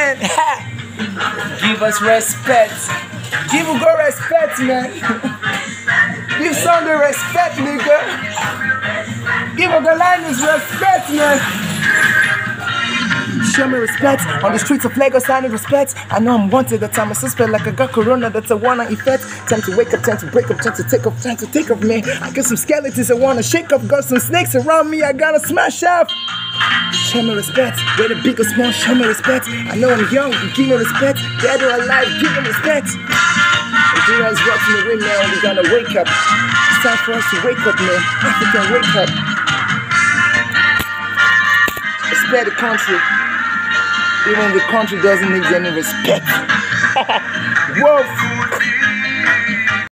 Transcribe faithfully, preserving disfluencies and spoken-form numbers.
man. Give us respect. Give Ugo respect, man. Give Sunday respect, nigga. Give Ugo Linus respect, man. Show me respect on the streets of Lagos. I need respect. I know I'm wanted. That I'm a suspect, like I got corona. That's a one-night effect. Time to wake up, time to break up, time to take off, time to take off, man. I got some skeletons I wanna shake up. Got some snakes around me. I gotta smash up. Show me respect. Whether big or small, show me respect. I know I'm young. Give me respect. Dead or alive, give me respect. Nigerians rocking the wind now. We gotta wake up. It's time for us to wake up, man. African, wake up. Respect the country. Even the country doesn't need any respect. Whoa.